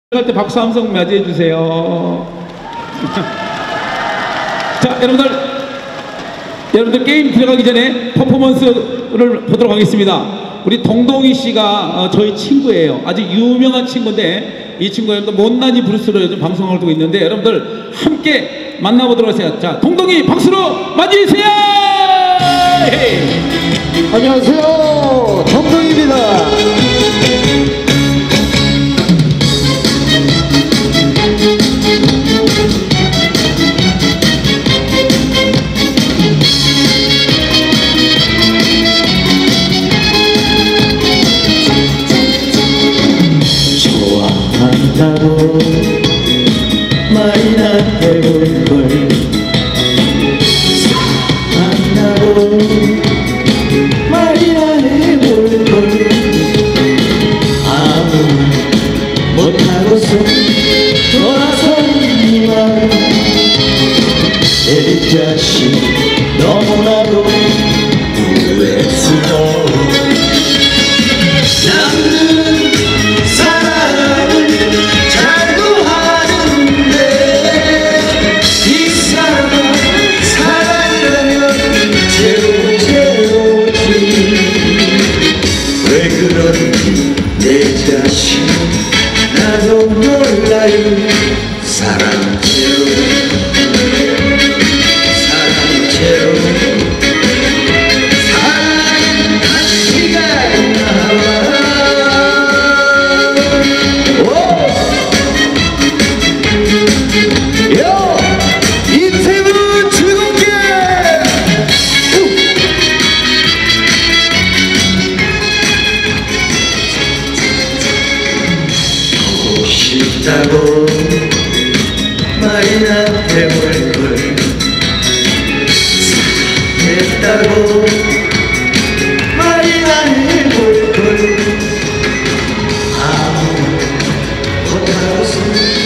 할 때 박수 함성 맞이해 주세요. 자, 여러분들 게임 들어가기 전에 퍼포먼스를 보도록 하겠습니다. 우리 동동이 씨가 저희 친구예요. 아주 유명한 친구인데 이 친구가 여러분들 못난이 브루스로 요즘 방송을 하고 있는데 여러분들 함께 만나보도록 하세요. 자, 동동이 박수로 맞이해 주세요. 안녕하세요, 동동입니다. 좋아한다고 말이나 해볼걸, 사랑한다고 말이나 해볼걸. 아무 말 못하고서 돌아서니만 내 자신 너무나도 후회스러워. 남들은 사랑을 잘도 하는데 이 사람은 사랑이라면 제로제로지. 왜 그런지 내 자신 나도 몰라요. 사랑 제로, 사랑 제로, 사랑 다시가 나와. 인생은 즐겁게 보고 싶다고 말이나 해볼걸, 사랑했다고 말이나 해볼걸. 아무 못하고서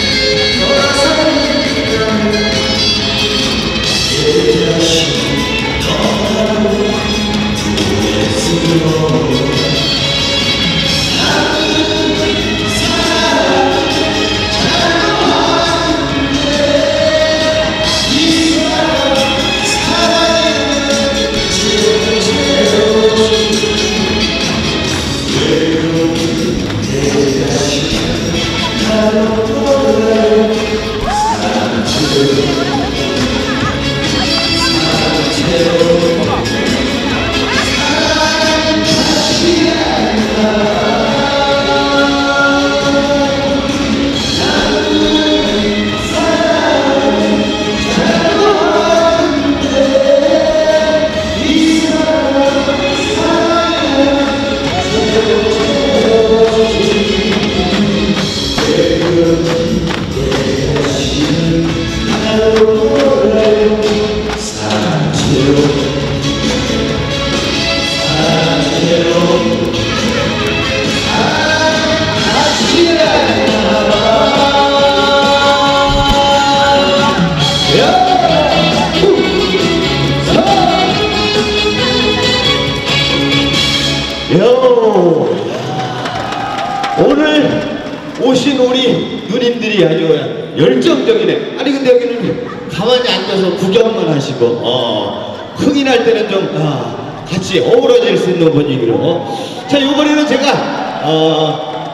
오늘 오신 우리 누님들이 아주 열정적이네. 아니 근데 여기는 가만히 앉아서 구경만 하시고 흥이 날 때는 좀 같이 어우러질 수 있는 분위기로. 자, 이번에는 제가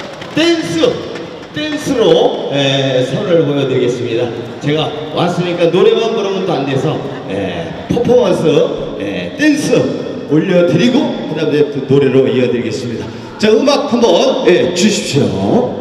댄스로 선을 보여드리겠습니다. 제가 왔으니까 노래만 부르면 또 안 돼서 퍼포먼스 댄스 올려드리고 그 다음에 또 노래로 이어드리겠습니다. 자, 음악 한번 주십시오.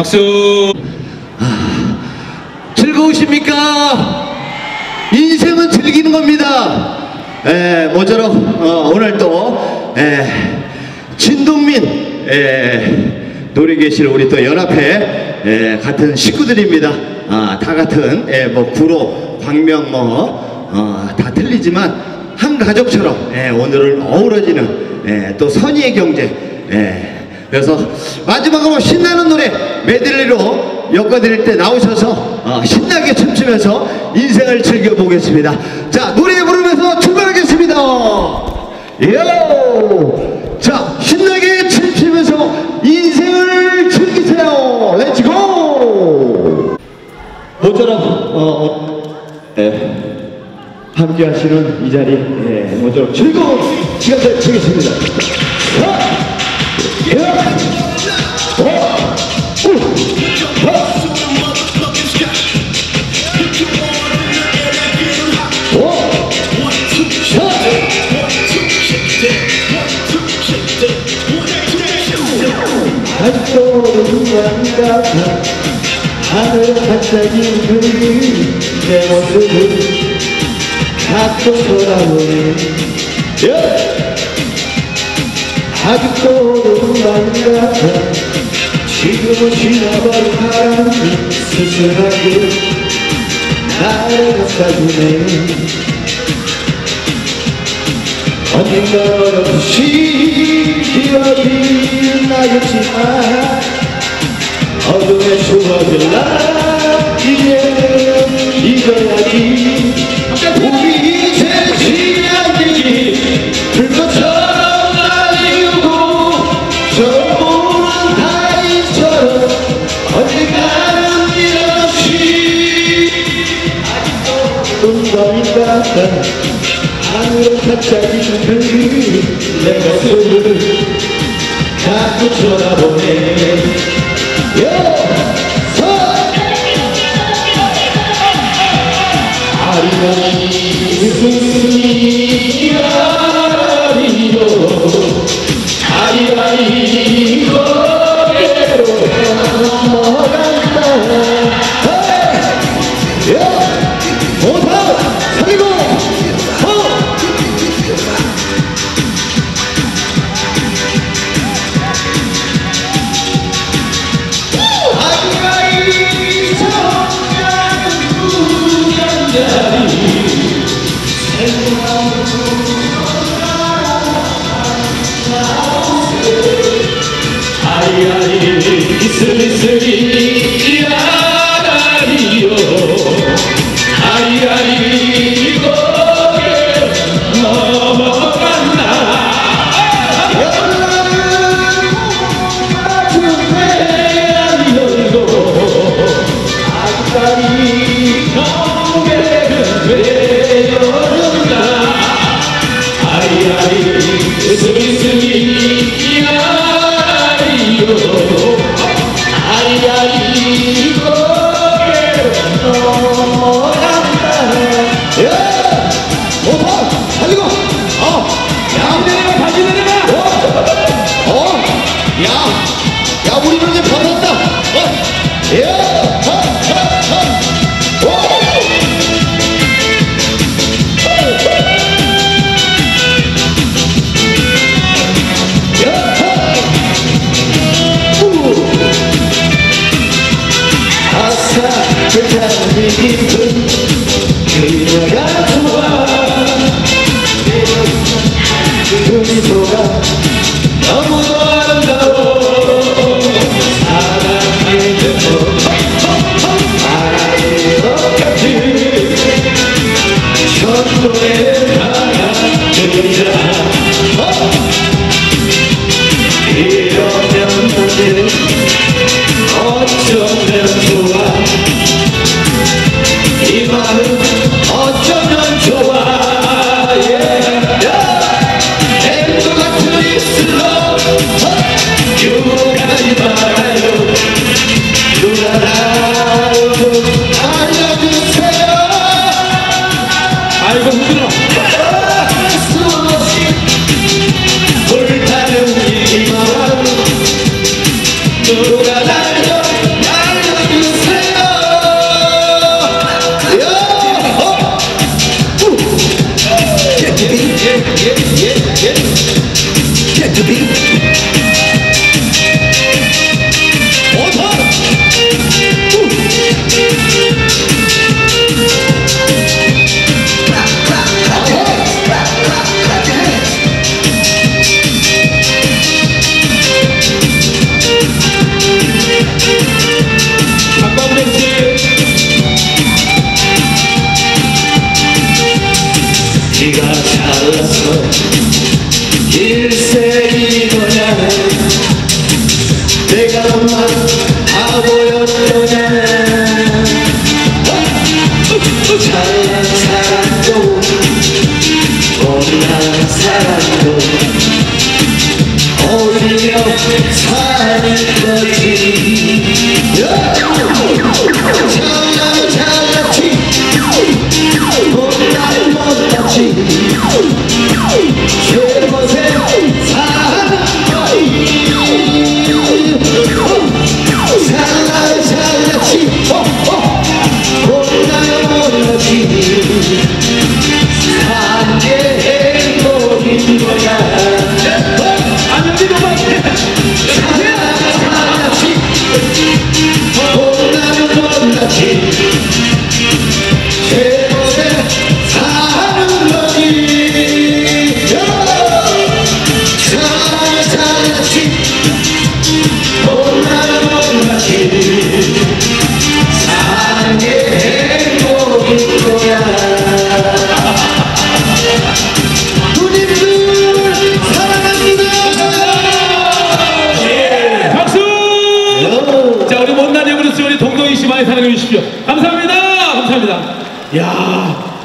박수. 즐거우십니까? 인생은 즐기는 겁니다. 모쪼록 오늘 또 진동민 노래 계실 우리 또 연합회 같은 식구들입니다. 다 같은 뭐 구로, 광명 다 틀리지만 한 가족처럼 오늘은 어우러지는 또 선의의 경제. 그래서 마지막으로 신나는 노래 메들리로 엮어드릴 때 나오셔서 신나게 춤추면서 인생을 즐겨보겠습니다. 자, 노래 부르면서 출발하겠습니다. 요! 자, 신나게 춤추면서 인생을 즐기세요. 렛츠고! 모쪼록 함께 하시는 이 자리 모쪼록 즐거운 시간 되겠습니다. 아직도 누군가 하늘 반짝이는 내 모습을 가끔 돌아보네. 아직도 누군가 지금은 지나버린 바람이 스스로하게 나를 감싸주네. 언젠가 어렴풋이 기억이 나겠지만 어둠의 추억을 나 이제 잊어야지. 우리 이제 지나기 불꽃처럼 날리고 저보는 다이처럼 언젠가는 일없이 아직도 눈감인가 하늘은 반짝이는 내 모습을 자꾸 쳐다보네. 아리아리 거리로 넘어간다. 오사 살리고 아리아리 성장은 구경자리 아리아리 이슬이슬이 아라리요 아리아리 고개 넘어간다. 연락은 아주배 안 열고 아주까지 고개를 왜 열는다. 아리아리 이슬이슬이 아리아리 고개로 넘어간다. 오빠 달리고 야 내려가 다시 내려가. 야 우리는 이제 받았다. 불타는 기분 그녀가 좋아. 그 미소가 너무도 아름다워. 사랑의 듯도 아름다운 것 같은 천도의 바람 그리자. 이러면 너는 어쩌면 좋아. 이 마음 어쩌면 좋아. 앵두 같은 입술로 유가지 말아요. 누가 나를 알려주세요. 아이고 힘들어. 수없이 불타는 이 마음 누가 날려 네가 잘났어 일생이거냐 내가 엄마 바보였더냐 잘난 사람도 못난 사람도 어울리며 사는 거지 잘났지 못났지 그곳에 사는 거지 잘났지 못났지 사는 게 행복인 거야 안녕히 넘어가세요. 못났지 최고의 사는 거지 잘났지 못났지 사는 게 행복인 거야 누님들 사랑합니다 박수! 자, 우리 못난이 브루스 우리 동동이 씨 많이 사랑해 주십시오. 감사합니다. 감사합니다. 야,